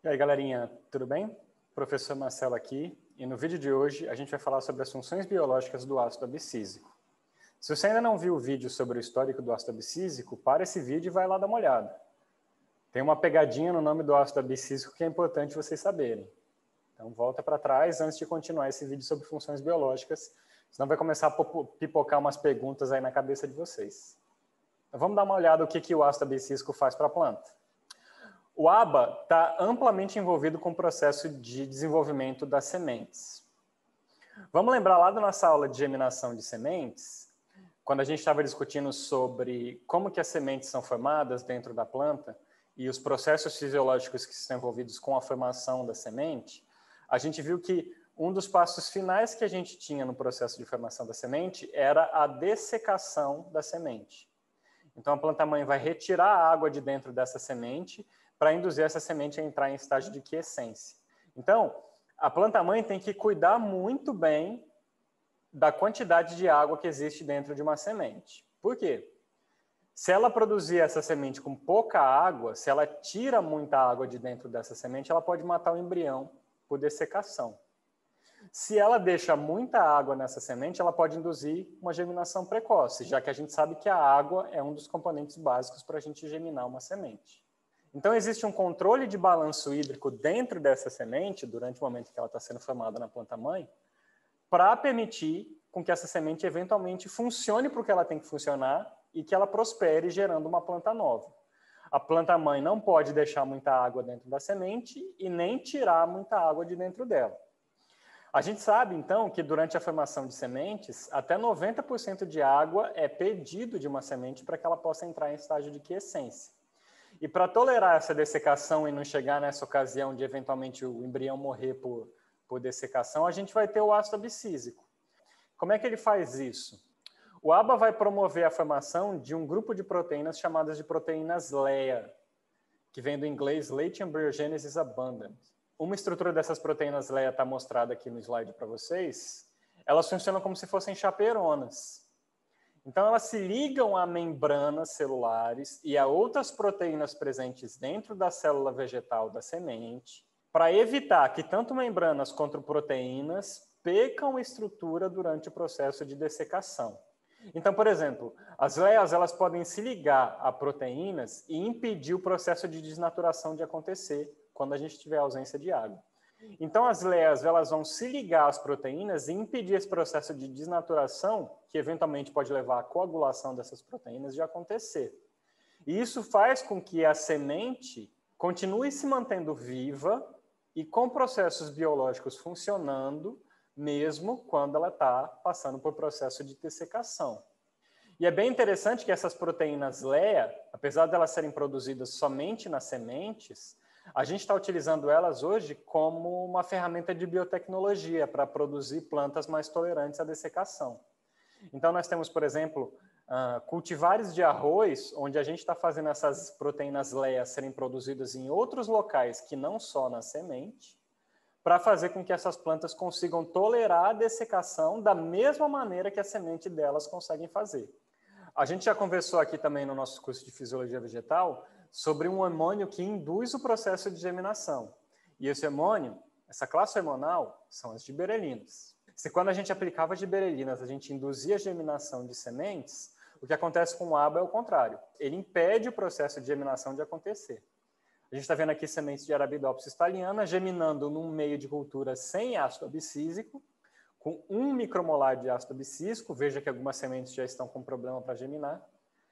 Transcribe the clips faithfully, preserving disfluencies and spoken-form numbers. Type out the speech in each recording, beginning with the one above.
E aí, galerinha, tudo bem? Professor Marcelo aqui, e no vídeo de hoje a gente vai falar sobre as funções biológicas do ácido abscísico. Se você ainda não viu o vídeo sobre o histórico do ácido abscísico, para esse vídeo e vai lá dar uma olhada. Tem uma pegadinha no nome do ácido abscísico que é importante vocês saberem. Então volta para trás antes de continuar esse vídeo sobre funções biológicas, senão vai começar a pipocar umas perguntas aí na cabeça de vocês. Então vamos dar uma olhada no que, que o ácido abscísico faz para a planta. O A B A está amplamente envolvido com o processo de desenvolvimento das sementes. Vamos lembrar lá da nossa aula de germinação de sementes, quando a gente estava discutindo sobre como que as sementes são formadas dentro da planta e os processos fisiológicos que estão envolvidos com a formação da semente, a gente viu que um dos passos finais que a gente tinha no processo de formação da semente era a dessecação da semente. Então a planta-mãe vai retirar a água de dentro dessa semente para induzir essa semente a entrar em estágio de quiescência. Então, a planta-mãe tem que cuidar muito bem da quantidade de água que existe dentro de uma semente. Por quê? Se ela produzir essa semente com pouca água, se ela tira muita água de dentro dessa semente, ela pode matar o embrião por dessecação. Se ela deixa muita água nessa semente, ela pode induzir uma germinação precoce, já que a gente sabe que a água é um dos componentes básicos para a gente germinar uma semente. Então, existe um controle de balanço hídrico dentro dessa semente, durante o momento que ela está sendo formada na planta-mãe, para permitir com que essa semente eventualmente funcione para o que ela tem que funcionar e que ela prospere gerando uma planta nova. A planta-mãe não pode deixar muita água dentro da semente e nem tirar muita água de dentro dela. A gente sabe, então, que durante a formação de sementes, até noventa por cento de água é perdido de uma semente para que ela possa entrar em estágio de quiescência. E para tolerar essa dessecação e não chegar nessa ocasião de eventualmente o embrião morrer por, por dessecação, a gente vai ter o ácido abscísico. Como é que ele faz isso? O A B A vai promover a formação de um grupo de proteínas chamadas de proteínas L E A, que vem do inglês Late Embryogenesis Abundant. Uma estrutura dessas proteínas L E A está mostrada aqui no slide para vocês. Elas funcionam como se fossem chaperonas. Então, elas se ligam a membranas celulares e a outras proteínas presentes dentro da célula vegetal da semente para evitar que tanto membranas quanto proteínas percam estrutura durante o processo de dessecação. Então, por exemplo, as L E As elas podem se ligar a proteínas e impedir o processo de desnaturação de acontecer quando a gente tiver ausência de água. Então, as L E As elas vão se ligar às proteínas e impedir esse processo de desnaturação, que eventualmente pode levar à coagulação dessas proteínas, de acontecer. E isso faz com que a semente continue se mantendo viva e com processos biológicos funcionando, mesmo quando ela está passando por processo de dessecação. E é bem interessante que essas proteínas L E A, apesar de elas serem produzidas somente nas sementes, a gente está utilizando elas hoje como uma ferramenta de biotecnologia para produzir plantas mais tolerantes à dessecação. Então, nós temos, por exemplo, uh, cultivares de arroz, onde a gente está fazendo essas proteínas L E A serem produzidas em outros locais que não só na semente, para fazer com que essas plantas consigam tolerar a dessecação da mesma maneira que a semente delas conseguem fazer. A gente já conversou aqui também no nosso curso de Fisiologia Vegetal sobre um hormônio que induz o processo de germinação. E esse hormônio, essa classe hormonal, são as giberelinas. Se quando a gente aplicava giberelinas, a gente induzia a germinação de sementes, o que acontece com o A B A é o contrário. Ele impede o processo de germinação de acontecer. A gente está vendo aqui sementes de Arabidopsis thaliana germinando num meio de cultura sem ácido abscísico, com um micromolar de ácido abscísico, veja que algumas sementes já estão com problema para germinar,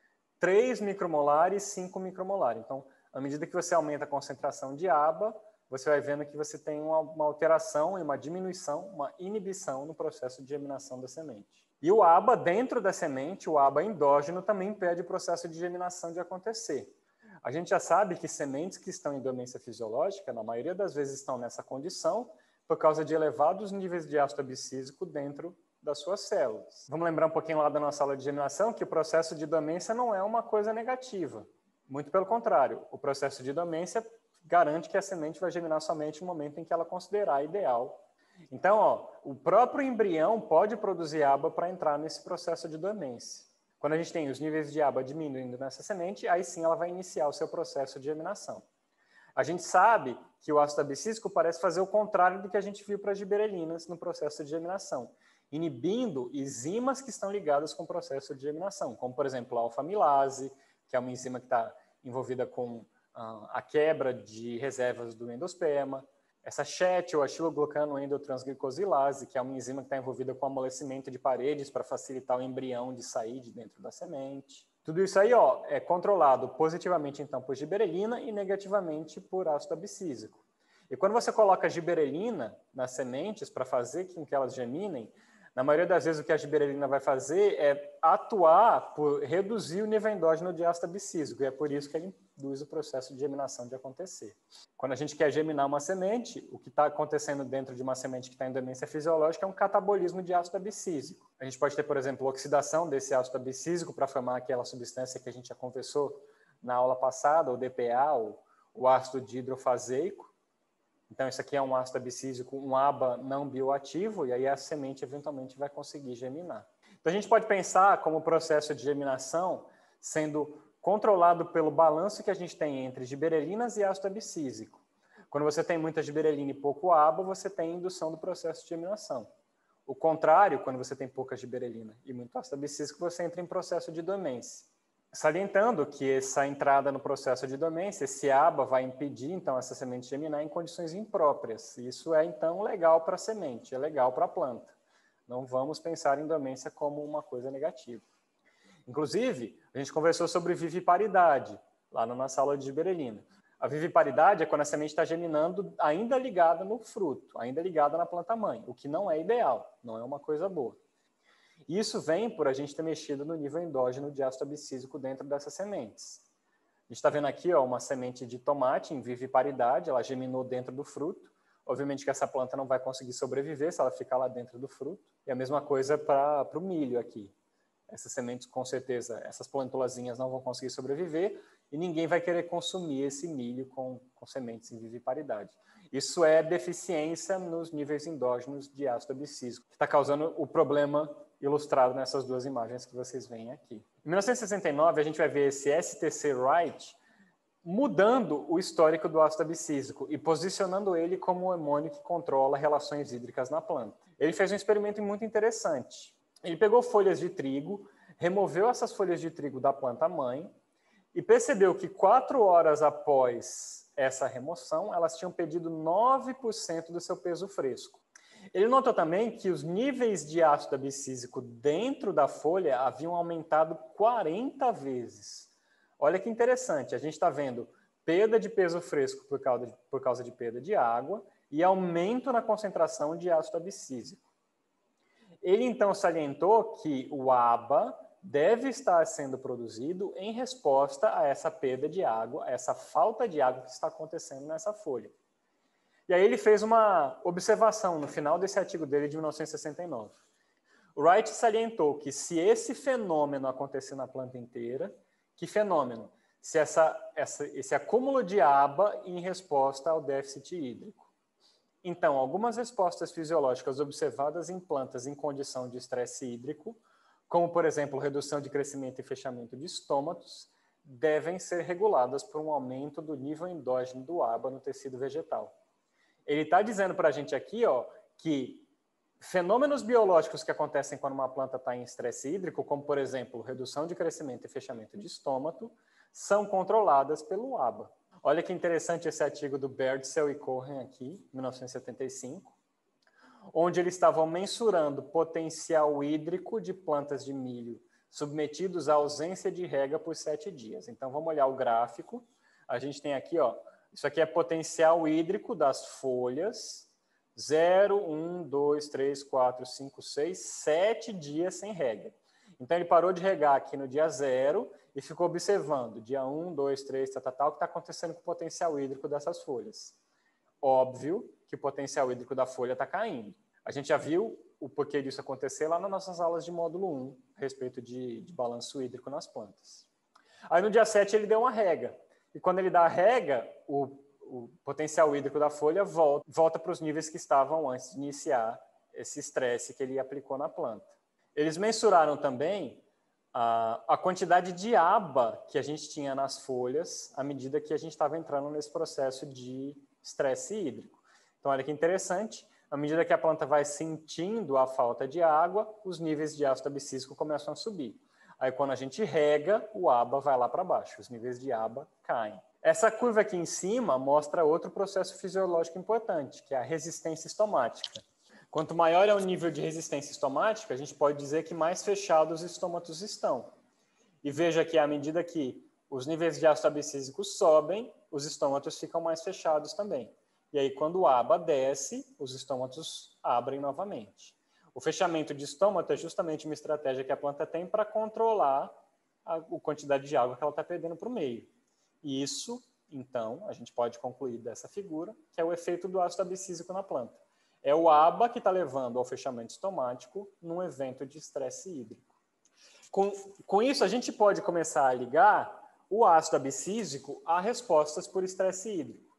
três micromolar e cinco micromolar. Então, à medida que você aumenta a concentração de A B A, você vai vendo que você tem uma, uma alteração e uma diminuição, uma inibição no processo de germinação da semente. E o A B A dentro da semente, o A B A endógeno, também impede o processo de germinação de acontecer. A gente já sabe que sementes que estão em dormência fisiológica, na maioria das vezes estão nessa condição, por causa de elevados níveis de ácido abscísico dentro das suas células. Vamos lembrar um pouquinho lá da nossa aula de germinação que o processo de dormência não é uma coisa negativa. Muito pelo contrário, o processo de dormência garante que a semente vai germinar somente no momento em que ela considerar ideal. Então, ó, o próprio embrião pode produzir A B A para entrar nesse processo de dormência. Quando a gente tem os níveis de A B A diminuindo nessa semente, aí sim ela vai iniciar o seu processo de germinação. A gente sabe que o ácido abscísico parece fazer o contrário do que a gente viu para as giberelinas no processo de geminação, inibindo enzimas que estão ligadas com o processo de geminação, como, por exemplo, a alfa-amilase, que é uma enzima que está envolvida com ah, a quebra de reservas do endosperma, essa chet, ou aciloglucanoendotransglicosilase, que é uma enzima que está envolvida com o amolecimento de paredes para facilitar o embrião de sair de dentro da semente. Tudo isso aí ó, é controlado positivamente, então, por giberelina e negativamente por ácido abscísico. E quando você coloca giberelina nas sementes para fazer com que elas geminem, na maioria das vezes o que a giberelina vai fazer é atuar por reduzir o nível endógeno de ácido abscísico, e é por isso que ele induz o processo de geminação de acontecer. Quando a gente quer geminar uma semente, o que está acontecendo dentro de uma semente que está em demência fisiológica é um catabolismo de ácido abscísico. A gente pode ter, por exemplo, oxidação desse ácido abscísico para formar aquela substância que a gente já conversou na aula passada, o D P A, o, o ácido dihidrofaseico. Então, isso aqui é um ácido abscísico, um A B A não bioativo, e aí a semente eventualmente vai conseguir geminar. Então, a gente pode pensar como o processo de geminação sendo controlado pelo balanço que a gente tem entre giberelinas e ácido abscísico. Quando você tem muita giberelina e pouco A B A, você tem indução do processo de geminação. O contrário, quando você tem pouca giberelina e muito ácido abscísico, você entra em processo de dormência. Salientando que essa entrada no processo de dormência, esse A B A vai impedir, então, essa semente geminar em condições impróprias. Isso é, então, legal para a semente, é legal para a planta. Não vamos pensar em dormência como uma coisa negativa. Inclusive, a gente conversou sobre viviparidade, lá na nossa aula de giberelina. A viviparidade é quando a semente está geminando ainda ligada no fruto, ainda ligada na planta-mãe, o que não é ideal, não é uma coisa boa. Isso vem por a gente ter mexido no nível endógeno de ácido abscísico dentro dessas sementes. A gente está vendo aqui ó, uma semente de tomate em viviparidade, ela geminou dentro do fruto. Obviamente que essa planta não vai conseguir sobreviver se ela ficar lá dentro do fruto. E a mesma coisa para o milho aqui. Essas sementes, com certeza, essas plantulazinhas não vão conseguir sobreviver e ninguém vai querer consumir esse milho com, com sementes em viviparidade. Isso é deficiência nos níveis endógenos de ácido abscísico, que está causando o problema ilustrado nessas duas imagens que vocês veem aqui. Em mil novecentos e sessenta e nove, a gente vai ver esse S T C Wright mudando o histórico do ácido abscísico e posicionando ele como um hormônio que controla relações hídricas na planta. Ele fez um experimento muito interessante. Ele pegou folhas de trigo, removeu essas folhas de trigo da planta-mãe e percebeu que quatro horas após essa remoção, elas tinham perdido nove por cento do seu peso fresco. Ele notou também que os níveis de ácido abscísico dentro da folha haviam aumentado quarenta vezes. Olha que interessante, a gente está vendo perda de peso fresco por causa de, por causa de perda de água e aumento na concentração de ácido abscísico. Ele então salientou que o A B A deve estar sendo produzido em resposta a essa perda de água, a essa falta de água que está acontecendo nessa folha. E aí ele fez uma observação no final desse artigo dele de mil novecentos e sessenta e nove. O Wright salientou que se esse fenômeno acontecer na planta inteira, que fenômeno? Se essa, essa, esse acúmulo de A B A em resposta ao déficit hídrico. Então, algumas respostas fisiológicas observadas em plantas em condição de estresse hídrico, como, por exemplo, redução de crescimento e fechamento de estômatos, devem ser reguladas por um aumento do nível endógeno do A B A no tecido vegetal. Ele está dizendo para a gente aqui ó, que fenômenos biológicos que acontecem quando uma planta está em estresse hídrico, como, por exemplo, redução de crescimento e fechamento de estômato, são controladas pelo A B A. Olha que interessante esse artigo do Berdsell e Cohen aqui, mil novecentos e setenta e cinco, onde eles estavam mensurando o potencial hídrico de plantas de milho submetidos à ausência de rega por sete dias. Então, vamos olhar o gráfico. A gente tem aqui, ó, isso aqui é potencial hídrico das folhas, zero, um, dois, três, quatro, cinco, seis, sete dias sem rega. Então, ele parou de regar aqui no dia zero e ficou observando dia um, dois, três, tal, tal, tal, o que está acontecendo com o potencial hídrico dessas folhas. Óbvio que o potencial hídrico da folha está caindo. A gente já viu o porquê disso acontecer lá nas nossas aulas de módulo um, a respeito de, de balanço hídrico nas plantas. Aí, no dia sete, ele deu uma rega. E quando ele dá a rega, o, o potencial hídrico da folha volta, volta para os níveis que estavam antes de iniciar esse estresse que ele aplicou na planta. Eles mensuraram também a, a quantidade de aba que a gente tinha nas folhas à medida que a gente estava entrando nesse processo de estresse hídrico. Então, olha que interessante, à medida que a planta vai sentindo a falta de água, os níveis de ácido abscísico começam a subir. Aí, quando a gente rega, o aba vai lá para baixo, os níveis de aba caem. Essa curva aqui em cima mostra outro processo fisiológico importante, que é a resistência estomática. Quanto maior é o nível de resistência estomática, a gente pode dizer que mais fechados os estômatos estão. E veja que à medida que os níveis de ácido abscísico sobem, os estômatos ficam mais fechados também. E aí, quando o aba desce, os estômatos abrem novamente. O fechamento de estômato é justamente uma estratégia que a planta tem para controlar a, a quantidade de água que ela está perdendo para o meio. E isso, então, a gente pode concluir dessa figura, que é o efeito do ácido abscísico na planta. É o aba que está levando ao fechamento estomático num evento de estresse hídrico. Com, com isso, a gente pode começar a ligar o ácido abscísico a respostas por estresse hídrico.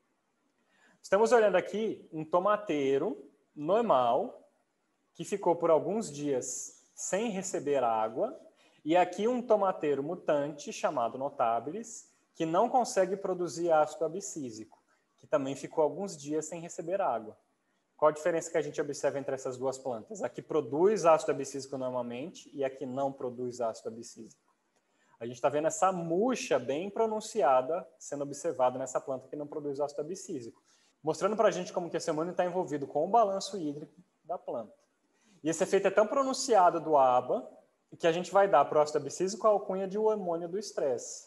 Estamos olhando aqui um tomateiro normal, que ficou por alguns dias sem receber água, e aqui um tomateiro mutante chamado notabilis, que não consegue produzir ácido abscísico, que também ficou alguns dias sem receber água. Qual a diferença que a gente observa entre essas duas plantas? A que produz ácido abscísico normalmente e a que não produz ácido abscísico. A gente está vendo essa murcha bem pronunciada sendo observada nessa planta que não produz ácido abscísico, mostrando para a gente como que esse hormônio está envolvido com o balanço hídrico da planta. E esse efeito é tão pronunciado do aba que a gente vai dar para o ácido abscísico a alcunha de hormônio do estresse.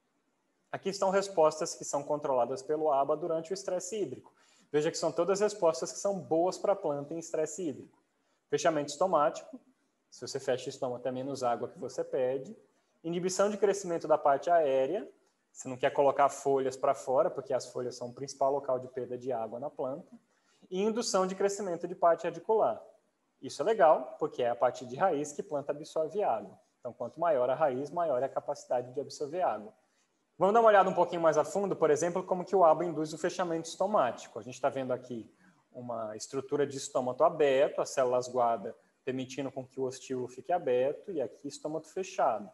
Aqui estão respostas que são controladas pelo aba durante o estresse hídrico. Veja que são todas respostas que são boas para a planta em estresse hídrico. Fechamento estomático, se você fecha o estômago, é menos água que você perde. Inibição de crescimento da parte aérea, você não quer colocar folhas para fora, porque as folhas são o principal local de perda de água na planta. E indução de crescimento de parte radicular. Isso é legal, porque é a parte de raiz que planta absorve água. Então, quanto maior a raiz, maior é a capacidade de absorver água. Vamos dar uma olhada um pouquinho mais a fundo, por exemplo, como que o aba induz o fechamento estomático. A gente está vendo aqui uma estrutura de estômato aberto, as células guarda permitindo com que o ostíolo fique aberto, e aqui estômato fechado.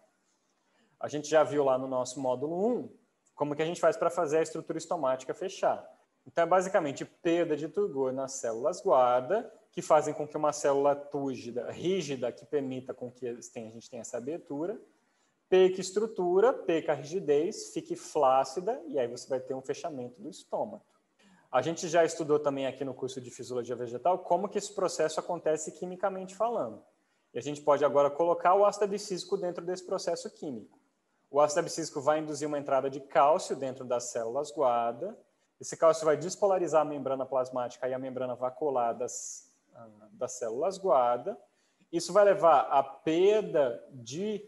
A gente já viu lá no nosso módulo um como que a gente faz para fazer a estrutura estomática fechar. Então, é basicamente perda de turgor nas células guarda, que fazem com que uma célula túrgida, rígida, que permita com que a gente tenha essa abertura, perca estrutura, perca rigidez, fique flácida, e aí você vai ter um fechamento do estômago. A gente já estudou também aqui no curso de Fisiologia Vegetal como que esse processo acontece quimicamente falando. E a gente pode agora colocar o ácido abscísico dentro desse processo químico. O ácido abscísico vai induzir uma entrada de cálcio dentro das células guarda. Esse cálcio vai despolarizar a membrana plasmática e a membrana vacuolar das, das células guarda. Isso vai levar à perda de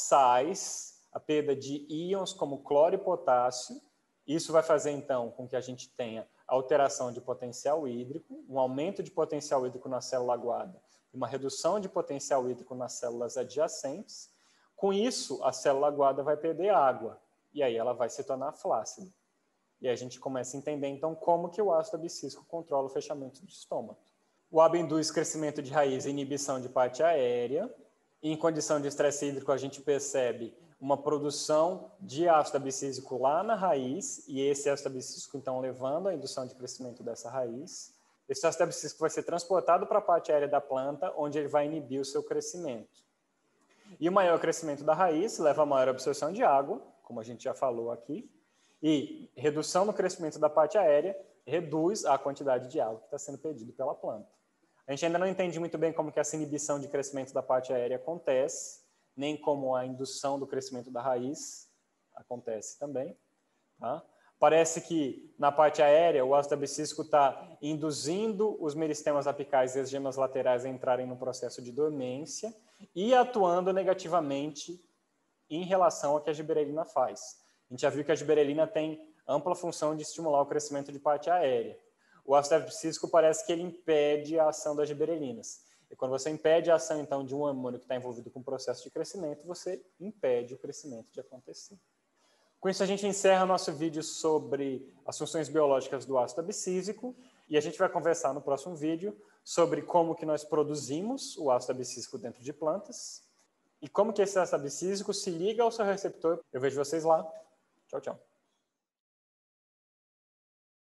sais, a perda de íons como cloro e potássio. Isso vai fazer, então, com que a gente tenha alteração de potencial hídrico, um aumento de potencial hídrico na célula guarda, uma redução de potencial hídrico nas células adjacentes. Com isso, a célula guarda vai perder água, e aí ela vai se tornar flácida. E aí a gente começa a entender, então, como que o ácido abscísico controla o fechamento do estômago. O aba induz crescimento de raiz e inibição de parte aérea. Em condição de estresse hídrico, a gente percebe uma produção de ácido abscísico lá na raiz, e esse ácido abscísico, então, levando à indução de crescimento dessa raiz. Esse ácido abscísico vai ser transportado para a parte aérea da planta, onde ele vai inibir o seu crescimento. E o maior crescimento da raiz leva a maior absorção de água, como a gente já falou aqui, e redução no crescimento da parte aérea reduz a quantidade de água que está sendo perdida pela planta. A gente ainda não entende muito bem como que essa inibição de crescimento da parte aérea acontece, nem como a indução do crescimento da raiz acontece também. Tá? Parece que na parte aérea o ácido abscísico está induzindo os meristemas apicais e as gemas laterais a entrarem no processo de dormência e atuando negativamente em relação ao que a giberelina faz. A gente já viu que a giberelina tem ampla função de estimular o crescimento de parte aérea. O ácido abscísico parece que ele impede a ação das giberelinas. E quando você impede a ação, então, de um hormônio que está envolvido com o processo de crescimento, você impede o crescimento de acontecer. Com isso, a gente encerra nosso vídeo sobre as funções biológicas do ácido abscísico e a gente vai conversar no próximo vídeo sobre como que nós produzimos o ácido abscísico dentro de plantas e como que esse ácido abscísico se liga ao seu receptor. Eu vejo vocês lá. Tchau, tchau.